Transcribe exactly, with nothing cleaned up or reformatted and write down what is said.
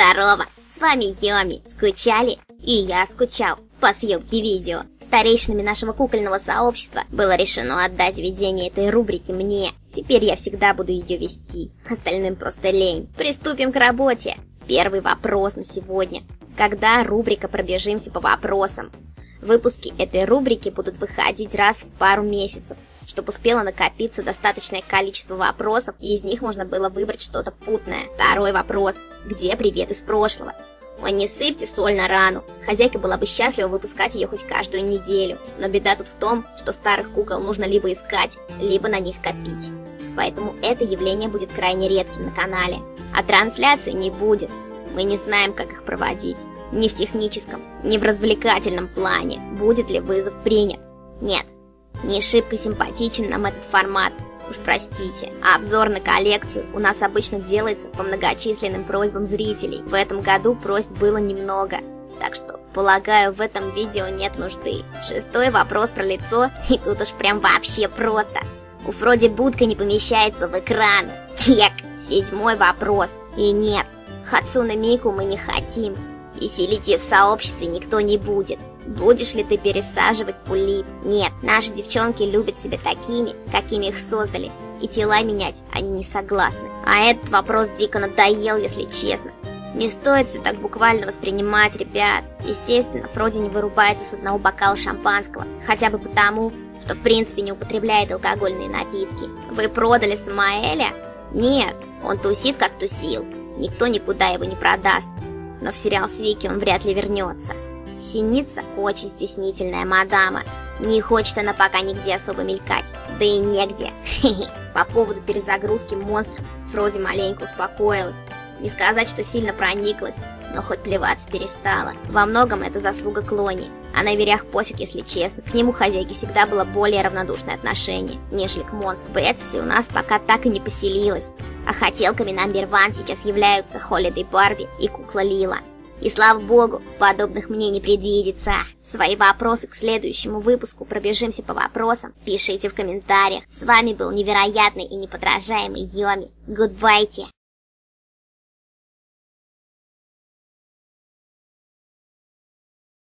Здорово, с вами Йоми. Скучали? И я скучал по съемке видео. Старейшинами нашего кукольного сообщества было решено отдать ведение этой рубрики мне. Теперь я всегда буду ее вести. Остальным просто лень. Приступим к работе. Первый вопрос на сегодня. Когда рубрика «Пробежимся по вопросам»? Выпуски этой рубрики будут выходить раз в пару месяцев, чтобы успело накопиться достаточное количество вопросов, и из них можно было выбрать что-то путное. Второй вопрос. Где привет из прошлого? Ой, не сыпьте соль на рану. Хозяйка была бы счастлива выпускать ее хоть каждую неделю. Но беда тут в том, что старых кукол нужно либо искать, либо на них копить. Поэтому это явление будет крайне редким на канале. А трансляций не будет. Мы не знаем, как их проводить. Ни в техническом, ни в развлекательном плане. Будет ли вызов принят? Нет. Не шибко симпатичен нам этот формат. Уж простите. А обзор на коллекцию у нас обычно делается по многочисленным просьбам зрителей. В этом году просьб было немного. Так что, полагаю, в этом видео нет нужды. Шестой вопрос про лицо. И тут уж прям вообще просто. У Фроди будка не помещается в экран. Кек. Седьмой вопрос. И нет. Хацуне Мику мы не хотим. Веселить ее в сообществе никто не будет. Будешь ли ты пересаживать пули? Нет, наши девчонки любят себя такими, какими их создали. И тела менять они не согласны. А этот вопрос дико надоел, если честно. Не стоит все так буквально воспринимать, ребят. Естественно, Фроди не вырубается с одного бокала шампанского. Хотя бы потому, что в принципе не употребляет алкогольные напитки. Вы продали Самаэля? Нет, он тусит как тусил. Никто никуда его не продаст. Но в сериал с Вики он вряд ли вернется. Синица очень стеснительная мадама. Не хочет она пока нигде особо мелькать. Да и негде. По поводу перезагрузки монстров Фроди маленько успокоилась. Не сказать, что сильно прониклась, но хоть плеваться перестала. Во многом это заслуга Клони. А на верях пофиг, если честно. К нему хозяйки всегда было более равнодушное отношение, нежели к монстру. Бетси у нас пока так и не поселилась. А хотелками номер один сейчас являются Холидей Барби и кукла Лила. И слава богу, подобных мне не предвидится. Свои вопросы к следующему выпуску «Пробежимся по вопросам» пишите в комментариях. С вами был невероятный и неподражаемый Йоми. Гудбайте!